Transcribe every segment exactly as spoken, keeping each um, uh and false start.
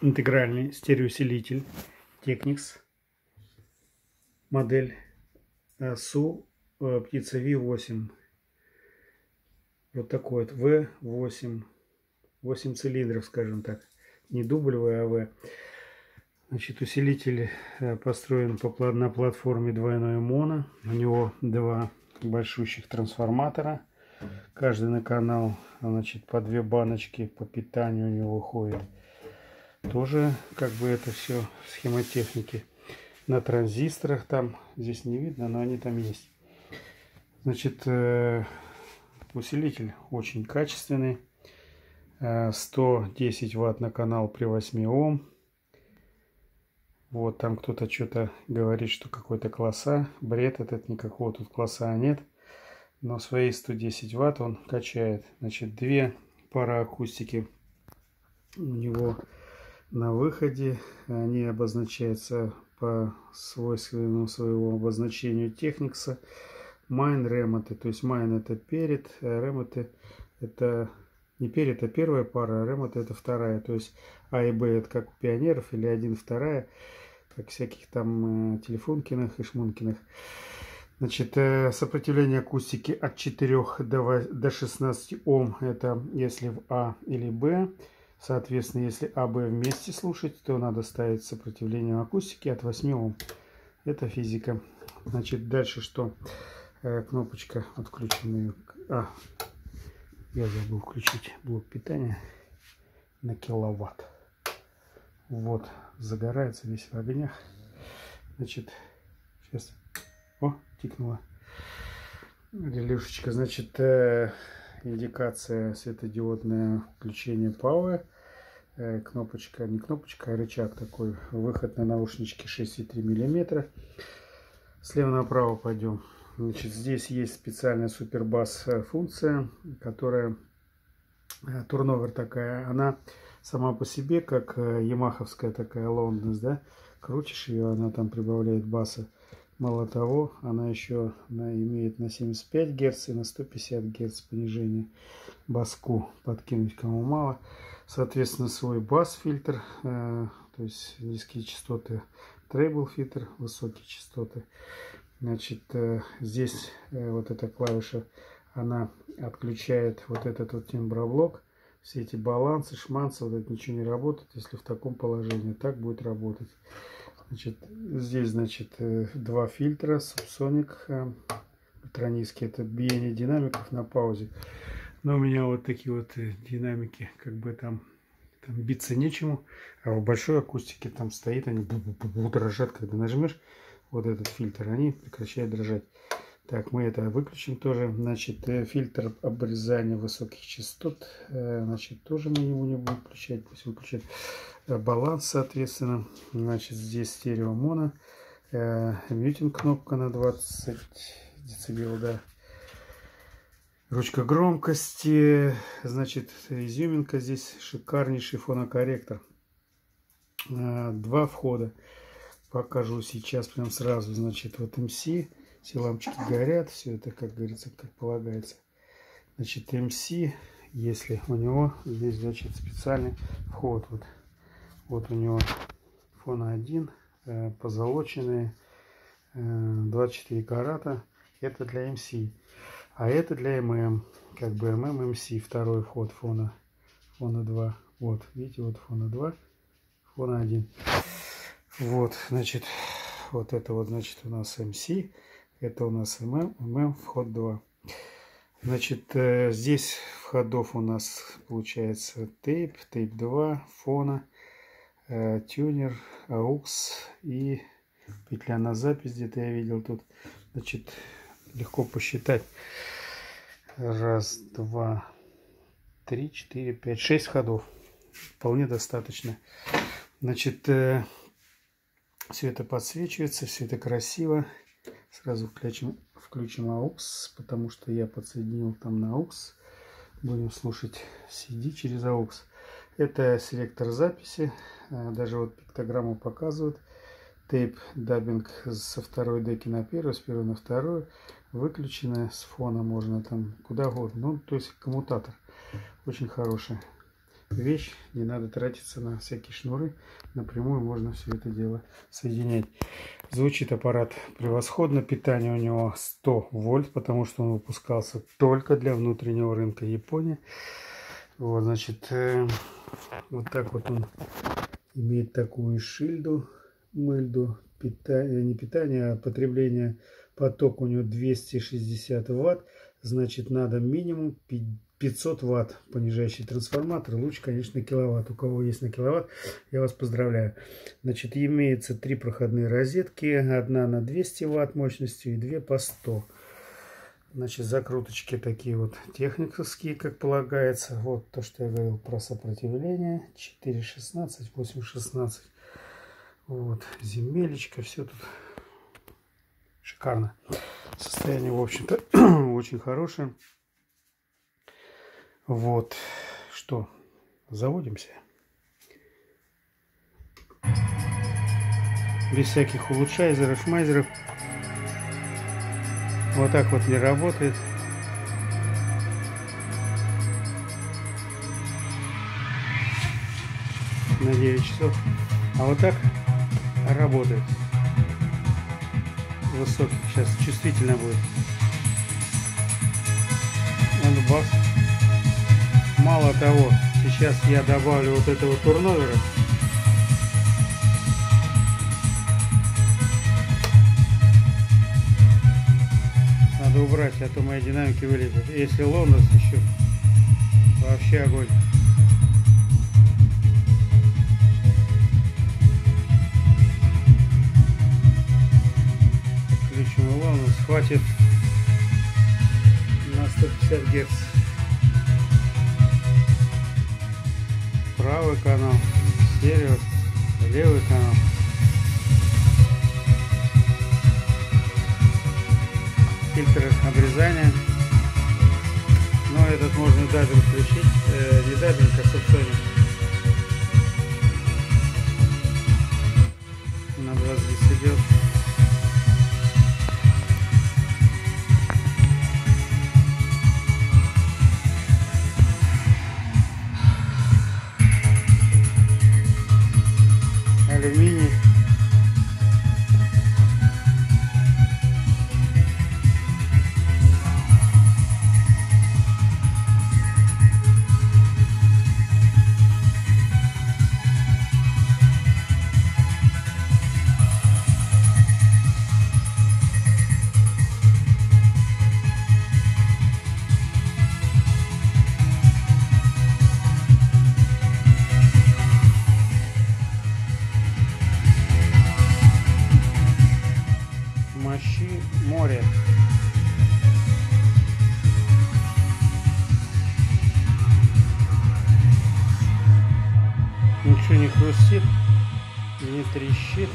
интегральный стереоусилитель Technics, модель су птица ви восемь. Вот такой вот ви восемь. восемь цилиндров, скажем так. Не дубль ви, а ви. Значит, усилитель построен на платформе двойной моно. У него два большущих трансформатора. Каждый на канал, значит, по две баночки по питанию у него ходит. Тоже как бы это все схемотехники. На транзисторах там, здесь не видно, но они там есть. Значит, усилитель очень качественный. сто десять ватт на канал при восьми Ом. Вот там кто-то что-то говорит, что какой-то класса. Бред этот, никакого тут класса нет. Но свои сто десять ватт он качает. Значит, две пары акустики у него на выходе. Они обозначаются по свойственному своему обозначению Technics. Майн, ремоты. То есть майн это перед, а ремоты это не перед, а первая пара, а ремоты это вторая. То есть А и Б это как у пионеров или один, вторая. Как всяких там э, телефонкиных и шмункиных. Значит, э, сопротивление акустики от четырёх до шестнадцати Ом. Это если в А или Б. Соответственно, если А, Б вместе слушать, то надо ставить сопротивление акустики от восьми Ом. Это физика. Значит, дальше что? Э, кнопочка отключенная. А, я забыл включить блок питания на киловатт. Вот, загорается весь в огнях. Значит, сейчас, о, тикнула релюшечка. Значит, э, индикация светодиодное включение Power. Э, кнопочка, не кнопочка, а рычаг такой. Выход на наушнички шесть и три миллиметра. Слева направо пойдем. Значит, здесь есть специальная супербас функция, которая турновер такая. Она сама по себе, как ямаховская такая лондонс, да, крутишь ее, она там прибавляет баса. Мало того, она еще она имеет на семьдесят пять герц и на сто пятьдесят герц понижение. Баску подкинуть кому мало. Соответственно, свой бас-фильтр, э, то есть низкие частоты, трейбл-фильтр, высокие частоты. Значит, э, здесь э, вот эта клавиша, она отключает вот этот вот темброблок. Все эти балансы, шманцы, вот это ничего не работает, если в таком положении. Так будет работать. Значит, здесь, значит, два фильтра, субсоник, ультранизкий, это биение динамиков на паузе. Но у меня вот такие вот динамики, как бы там, там биться нечему. А в большой акустике там стоит, они бу-бу-бу дрожат, когда нажмешь вот этот фильтр, они прекращают дрожать. Так, мы это выключим тоже. Значит, фильтр обрезания высоких частот. Значит, тоже мы его не будем включать. Пусть выключит. Баланс, соответственно. Значит, здесь стерео моно. Мьютинг кнопка на двадцать децибел, да. Ручка громкости. Значит, изюминка здесь. Шикарнейший фонокорректор. Два входа. Покажу сейчас прям сразу. Значит, вот эм си. Все лампочки горят, все это, как говорится, как полагается. Значит, эм си, если у него здесь, значит, специальный вход. Вот, вот у него фон один, э, позолоченные, э, двадцать четыре карата. Это для эм си. А это для эм эм. Как бы эм эм, эм си, второй вход фона. Фона два. Вот, видите, вот фона два, фона один. Вот, значит, вот это вот, значит, у нас эм си. Это у нас эм эм, эм эм, вход два. Значит, э, здесь входов у нас получается тейп, тейп два, фона, э, тюнер, аукс и петля на запись, где-то я видел тут. Значит, легко посчитать. Раз, два, три, четыре, пять, шесть ходов. Вполне достаточно. Значит, э, все это подсвечивается, все это красиво. Сразу включим, включим аукс, потому что я подсоединил там на аукс. Будем слушать си ди через аукс. Это селектор записи. Даже вот пиктограмму показывают. Тейп даббинг со второй деки на первую, с первой на вторую. Выключено с фона можно там куда угодно. Ну, то есть коммутатор. Очень хороший. вещь, не надо тратиться на всякие шнуры, напрямую можно все это дело соединять. Звучит аппарат превосходно, питание у него сто вольт, потому что он выпускался только для внутреннего рынка Японии. Вот, значит, э, вот так вот он имеет такую шильду, мыльду, питание, не питание, а потребление, поток у него двести шестьдесят ватт, значит, надо минимум пятьсот ватт понижающий трансформатор, лучше, конечно, киловатт. У кого есть на киловатт, я вас поздравляю. Значит, имеется три проходные розетки, одна на двести ватт мощностью и две по сто. Значит, закруточки такие вот техниковские, как полагается. Вот то, что я говорил про сопротивление. четыре шестнадцать, восемь шестнадцать. Вот, земелечко, все тут шикарно. Состояние, в общем-то, очень хорошее. Вот, что, заводимся. Без всяких улучшайзеров, шмайзеров. Вот так вот не работает. На девять часов. А вот так работает. Высокий. Сейчас чувствительно будет. Он бах. Мало того, сейчас я добавлю вот этого турновера. Надо убрать, а то мои динамики вылезут. Если ломас еще, вообще огонь. Включим ломас, хватит на сто пятьдесят герц. Правый канал, стерео, левый канал. Фильтр обрезания. Но этот можно даббинг включить. Э, не даббинг, а субсоник. На двадцать децибел. Алюминий. Мощи море. Ничего не хрустит, не трещит.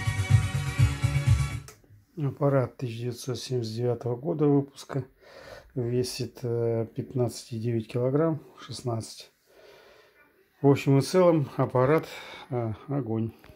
Аппарат тысяча девятьсот семьдесят девятого года выпуска. весит пятнадцать и девять килограмм, шестнадцать. В общем и целом аппарат огонь.